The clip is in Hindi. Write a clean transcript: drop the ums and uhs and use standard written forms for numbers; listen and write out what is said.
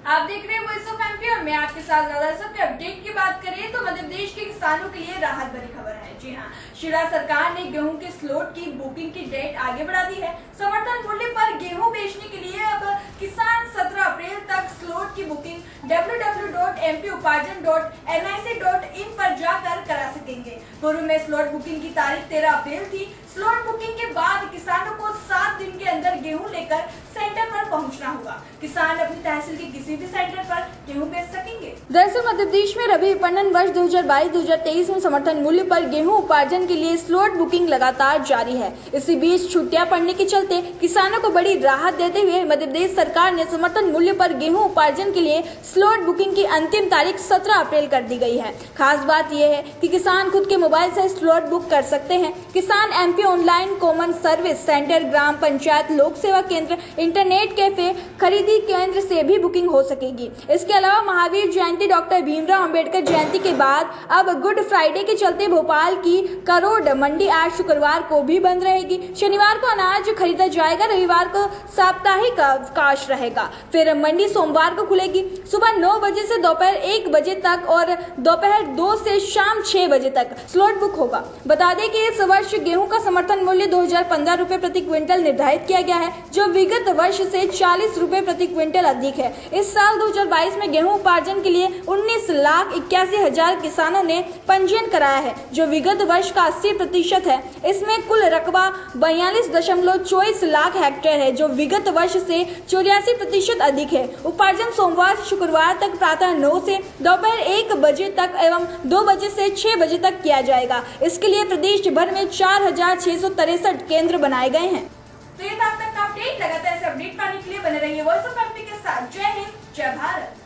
आप देख रहे हैं वॉइस ऑफ एमपी और मैं आपके साथ ज्यादा सबके अपडेट की बात करें तो मध्य प्रदेश के किसानों के लिए राहत भरी खबर है। जी हां, शिरा सरकार ने गेहूं के स्लॉट की बुकिंग की डेट आगे बढ़ा दी है। समर्थन मूल्य पर गेहूं बेचने के लिए अब किसान 17 अप्रैल तक स्लॉट की बुकिंग www.mpuparjan.nic.in पर जाकर करा सकेंगे। पूर्व में स्लॉट बुकिंग की तारीख 13 अप्रैल थी। स्लॉट बुकिंग के बाद किसानों को 7 दिन के अंदर गेहूं लेकर सेंटर पर पहुंचना होगा। किसान अपनी तहसील के किसी भी सेंटर पर गेहूं बेच सकेंगे। दरअसल मध्य प्रदेश में रबी विपणन वर्ष 2022-2023 में समर्थन मूल्य पर गेहूं उपार्जन के लिए स्लॉट बुकिंग लगातार जारी है। इसी बीच छुट्टियां पड़ने के चलते किसानों को बड़ी राहत देते हुए मध्य प्रदेश सरकार ने समर्थन मूल्य पर गेहूं उपार्जन के लिए स्लॉट बुकिंग की अंतिम तारीख 17 अप्रैल कर दी गई है। खास बात यह है कि किसान खुद के मोबाइल से स्लॉट बुक कर सकते हैं। किसान MP Online common service centre, ग्राम पंचायत, लोक सेवा केंद्र, इंटरनेट कैफे, खरीदी केंद्र से भी बुकिंग हो सकेगी। इसके अलावा महावीर जयंती, डॉक्टर भीमराव अंबेडकर जयंती के बाद अब गुड फ्राइडे के चलते भोपाल की करोड़ मंडी आज शुक्रवार को भी बंद रहेगी। शनिवार को अनाज खरीदा जाएगा, रविवार को साप्ताहिक अवकाश रहेगा। फिर मंडी सोमवार को खुलेगी सुबह 9 बजे से दोपहर 1 बजे तक और दोपहर 2 से शाम 6 बजे तक स्लॉट बुक होगा। बता दें कि इस वर्ष गेहूं का समर्थन मूल्य 2015 रुपए प्रति क्विंटल निर्धारित किया गया है, जो विगत वर्ष से 40 रुपए प्रति क्विंटल अधिक है। इस साल 2022 में गेहूं उपार्जन के लिए 19,81,000 किसानों ने पंजीयन कराया है, जो विगत वर्ष का 80% है। इसमें कुल रकबा 42.24 लाख हेक्टेयर है, जो विगत वर्ष से 84% अधिक है। उपार्जन सोमवार से शुक्रवार तक प्रातः 9 से दोपहर 1 बजे तक एवं 2 बजे से 6 बजे तक किया जाएगा। इसके लिए प्रदेश भर में 4,663 केंद्र बनाए गए हैं। तो ये था अब तक का अपडेट। लगातार ऐसे अपडेट पाने के लिए बने रहिए वॉइस ऑफ एमपी के साथ। जय हिंद, जय भारत।